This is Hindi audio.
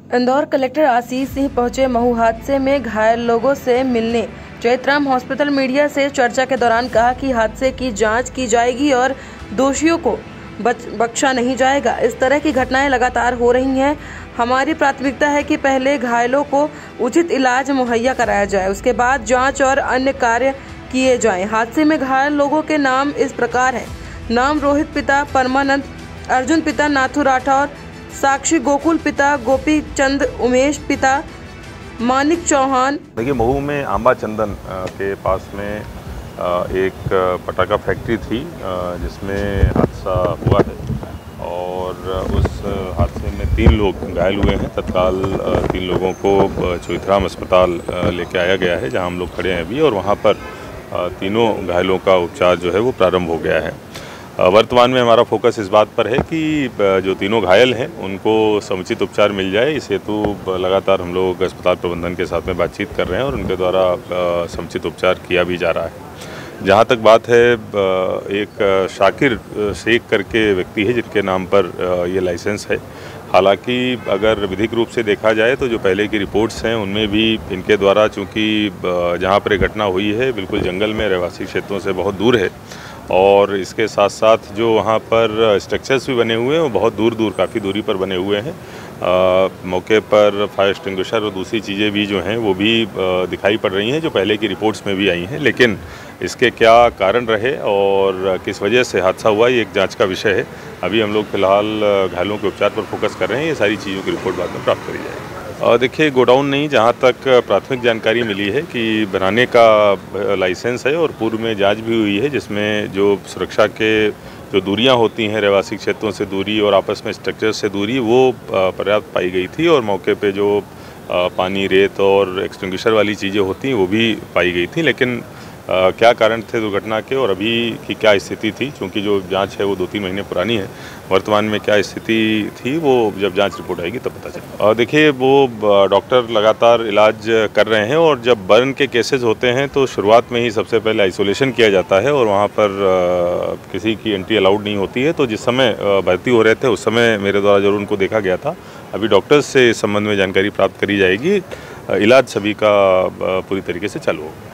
इंदौर कलेक्टर आशीष सिंह पहुंचे महू हादसे में घायल लोगों से मिलने। चैतराम हॉस्पिटल मीडिया से चर्चा के दौरान कहा कि हादसे की जांच की जाएगी और दोषियों को बख्शा नहीं जाएगा। इस तरह की घटनाएं लगातार हो रही हैं। हमारी प्राथमिकता है कि पहले घायलों को उचित इलाज मुहैया कराया जाए, उसके बाद जांच और अन्य कार्य किए जाएं। हादसे में घायल लोगों के नाम इस प्रकार हैं। नाम रोहित पिता परमानंद, अर्जुन पिता नाथू राठौर, साक्षी गोकुल पिता गोपी चंद, उमेश पिता मानिक चौहान। देखिए, महू में आंबा चंदन के पास में एक पटाखा फैक्ट्री थी जिसमें हादसा हुआ है और उस हादसे में 3 लोग घायल हुए हैं। तत्काल 3 लोगों को चैतराम अस्पताल लेके आया गया है, जहां हम लोग खड़े हैं अभी, और वहां पर तीनों घायलों का उपचार जो है वो प्रारंभ हो गया है। वर्तमान में हमारा फोकस इस बात पर है कि जो तीनों घायल हैं उनको समुचित उपचार मिल जाए। इस हेतु लगातार हम लोग अस्पताल प्रबंधन के साथ में बातचीत कर रहे हैं और उनके द्वारा समुचित उपचार किया भी जा रहा है। जहाँ तक बात है, एक शाकिर शेख करके व्यक्ति है जिनके नाम पर ये लाइसेंस है। हालांकि अगर विधिक रूप से देखा जाए तो जो पहले की रिपोर्ट्स हैं उनमें भी इनके द्वारा, चूँकि जहाँ पर घटना हुई है बिल्कुल जंगल में रहवासी क्षेत्रों से बहुत दूर है और इसके साथ साथ जो वहाँ पर स्ट्रक्चर्स भी बने हुए हैं वो बहुत दूर काफ़ी दूरी पर बने हुए हैं। मौके पर फायर एक्सटिंग्विशर और दूसरी चीज़ें भी जो हैं वो भी दिखाई पड़ रही हैं, जो पहले की रिपोर्ट्स में भी आई हैं। लेकिन इसके क्या कारण रहे और किस वजह से हादसा हुआ, ये एक जांच का विषय है। अभी हम लोग फिलहाल घायलों के उपचार पर फोकस कर रहे हैं। ये सारी चीज़ों की रिपोर्ट बाद में प्राप्त करी जाएगी। देखिए, गोडाउन नहीं, जहाँ तक प्राथमिक जानकारी मिली है कि बनाने का लाइसेंस है और पूर्व में जांच भी हुई है, जिसमें जो सुरक्षा के जो दूरियां होती हैं, रहवासी क्षेत्रों से दूरी और आपस में स्ट्रक्चर से दूरी, वो पर्याप्त पाई गई थी और मौके पे जो पानी, रेत और एक्सटिंग्विशर वाली चीज़ें होती हैं वो भी पाई गई थी। लेकिन क्या कारण थे दुर्घटना के और अभी की क्या स्थिति थी, क्योंकि जो जांच है वो 2-3 महीने पुरानी है, वर्तमान में क्या स्थिति थी वो जब जांच रिपोर्ट आएगी तब पता चलेगा। देखिए, वो डॉक्टर लगातार इलाज कर रहे हैं और जब बर्न के केसेस होते हैं तो शुरुआत में ही सबसे पहले आइसोलेशन किया जाता है और वहाँ पर किसी की एंट्री अलाउड नहीं होती है। तो जिस समय भर्ती हो रहे थे उस समय मेरे द्वारा जरूर उनको देखा गया था। अभी डॉक्टर्स से इस संबंध में जानकारी प्राप्त करी जाएगी। इलाज सभी का पूरी तरीके से चालू होगा।